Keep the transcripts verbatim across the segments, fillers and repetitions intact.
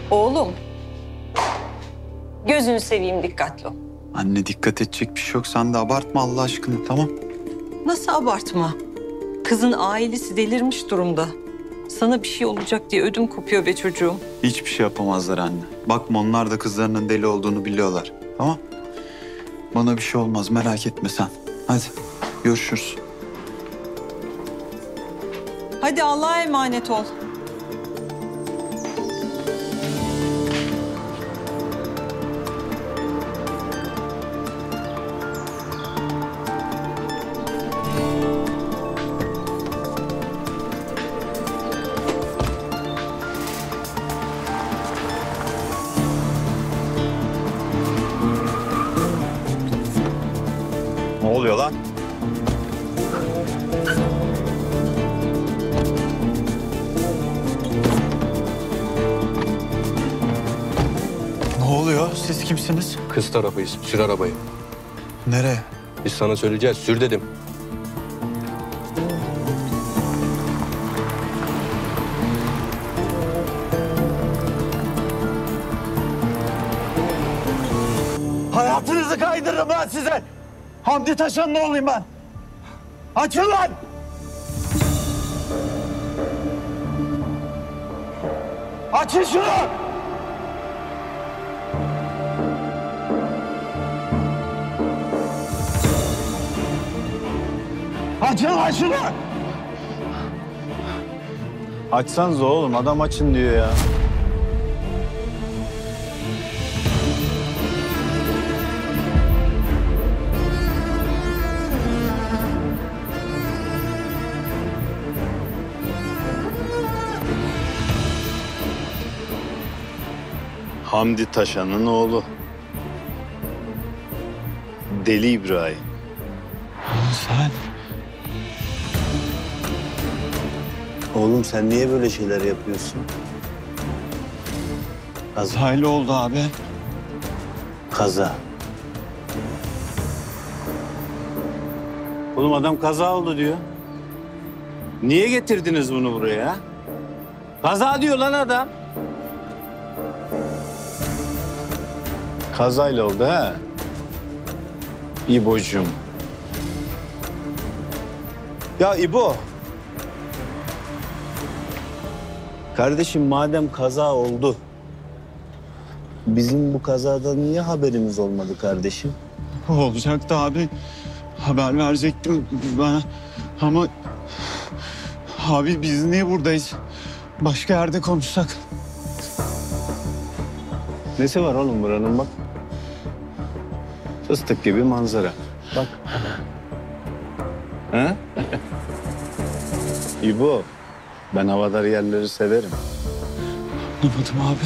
Oğlum, gözünü seveyim dikkatli ol. Anne dikkat edecek bir şey yok. Sen de abartma Allah aşkına, tamam? Nasıl abartma? Kızın ailesi delirmiş durumda. Sana bir şey olacak diye ödüm kopuyor be çocuğum. Hiçbir şey yapamazlar anne. Bakma onlar da kızlarının deli olduğunu biliyorlar. Tamam? Bana bir şey olmaz merak etme sen. Hadi görüşürüz. Hadi Allah'a emanet ol. Ne oluyor lan? Ne oluyor? Siz kimsiniz? Kız tarafıyız. Sür arabayı. Nereye? Biz sana söyleyeceğiz. Sür dedim. Hayatınızı kaydırırım lan size. Hamdi Taşan'ın oğluyum ben. Açın lan! Açın şunu! Açın lan şunu! Açsanız oğlum adam açın diyor ya. Hamdi Taşan'ın oğlu. Deli İbrahim. Sen? Oğlum sen niye böyle şeyler yapıyorsun? Kaza. Kazayla oldu abi. Kaza. Oğlum adam kaza oldu diyor. Niye getirdiniz bunu buraya? Kaza diyor lan adam. Kazayla oldu ha. İbocuğum. Ya İbo. Kardeşim madem kaza oldu. Bizim bu kazadan niye haberimiz olmadı kardeşim? Olacaktı abi. Haber verecektim bana. Ama abi biz niye buradayız? Başka yerde konuşsak. Nesi var oğlum buranın bak. Fıstık gibi manzara. Bak. Ha? İbo, ben havadar yerleri severim. Anlamadım abi.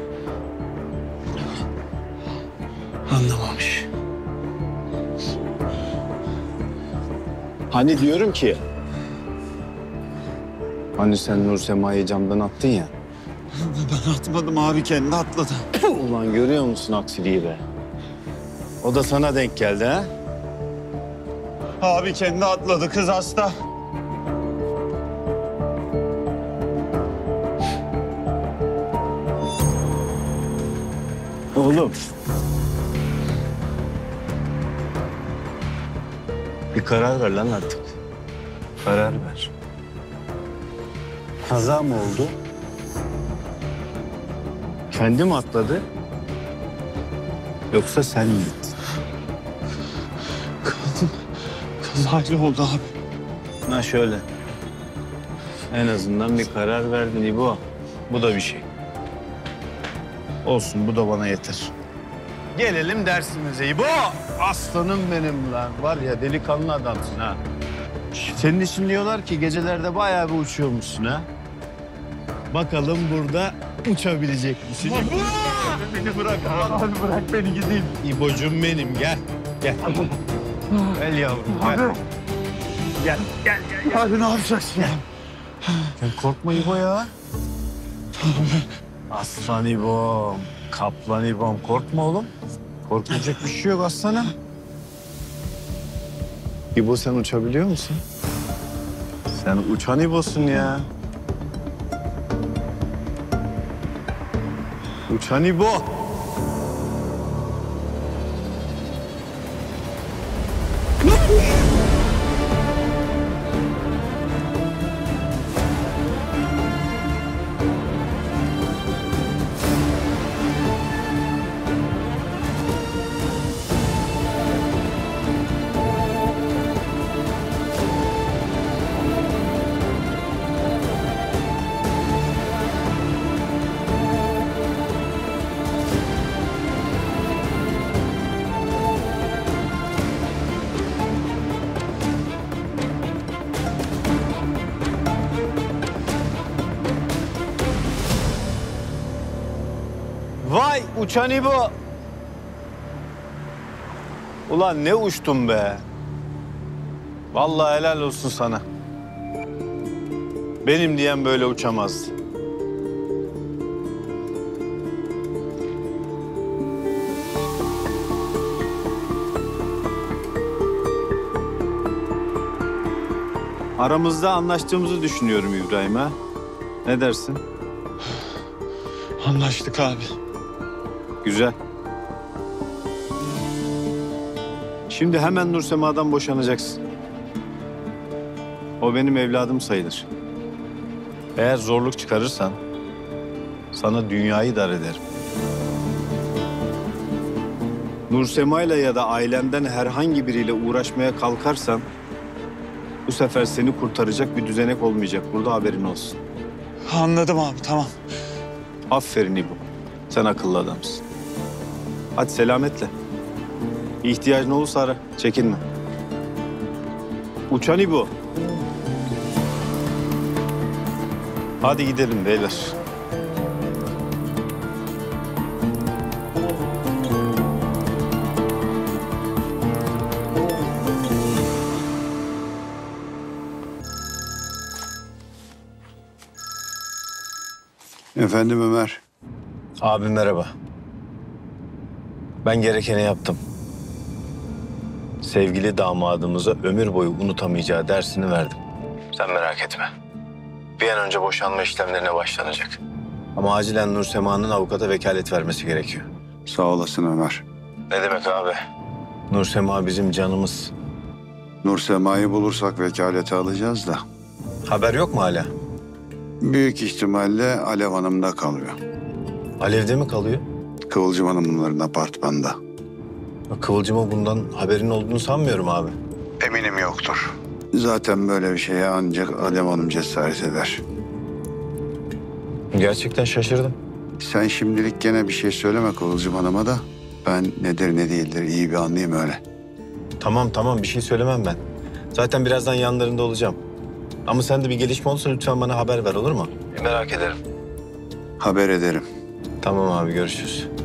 Anlamamış. Hani diyorum ki... Hani sen Nur Sema'yı camdan attın ya. Ben atmadım abi kendi atladı. Ulan görüyor musun aksiliği be? O da sana denk geldi ha? Abi kendi atladı kız hasta. Oğlum. Bir karar ver lan artık. Karar ver. Kaza mı oldu? Kendi mi atladı? Yoksa sen mi gittin? Kadın kazayla oldu abi. Ha şöyle. En azından bir karar verdin İbo. Bu da bir şey. Olsun bu da bana yeter. Gelelim dersimize İbo. Aslanım benim lan. Var ya delikanlı adamsın ha. Senin için diyorlar ki gecelerde bayağı bir uçuyormuşsun ha. Bakalım burada uçabilecek misin? Beni bırak abi, bırak beni gideyim. İbocuğum benim gel. Gel. Gel yavrum gel. Gel gel gel. gel. Abi ne yapacaksın ya? Sen korkma İbo ya. Aslan İbo'm, kaplan İbo'm. Korkma oğlum. Korkacak bir şey yok aslanım. İbo sen uçabiliyor musun? Sen uçan İbo'sun ya. Uçan İbo. Vay uçan İbo. Ulan ne uçtun be. Vallahi helal olsun sana. Benim diyen böyle uçamazdı. Aramızda anlaştığımızı düşünüyorum İbrahim ha. Ne dersin? Anlaştık abi. Güzel. Şimdi hemen Nursema'dan boşanacaksın. O benim evladım sayılır. Eğer zorluk çıkarırsan sana dünyayı dar ederim. Nursema'yla ya da ailenden herhangi biriyle uğraşmaya kalkarsan bu sefer seni kurtaracak bir düzenek olmayacak. Burada haberin olsun. Anladım abi, tamam. Aferin İbo. Sen akıllı adamsın. Hadi selametle. İhtiyacın olursa ara. Çekinme. Uçan İbo. Hadi gidelim beyler. Efendim Ömer. Abi merhaba. Ben gerekeni yaptım. Sevgili damadımıza ömür boyu unutamayacağı dersini verdim. Sen merak etme. Bir an önce boşanma işlemlerine başlanacak. Ama acilen Nursema'nın avukata vekalet vermesi gerekiyor. Sağ olasın Ömer. Ne demek abi? Nursema bizim canımız. Nur Sema'yı bulursak vekaleti alacağız da. Haber yok mu hala? Büyük ihtimalle Alev Hanım'da kalıyor. Alev'de mi kalıyor? Kıvılcım Hanımların apartmanda. Kıvılcım'a bundan haberin olduğunu sanmıyorum abi. Eminim yoktur. Zaten böyle bir şeye ancak Alev Hanım cesaret eder. Gerçekten şaşırdım. Sen şimdilik gene bir şey söyleme Kıvılcım Hanım'a da. Ben nedir ne değildir iyi bir anlayayım öyle. Tamam tamam bir şey söylemem ben. Zaten birazdan yanlarında olacağım. Ama sen de bir gelişme olursa lütfen bana haber ver olur mu? Merak ederim. Haber ederim. Tamam abi görüşürüz.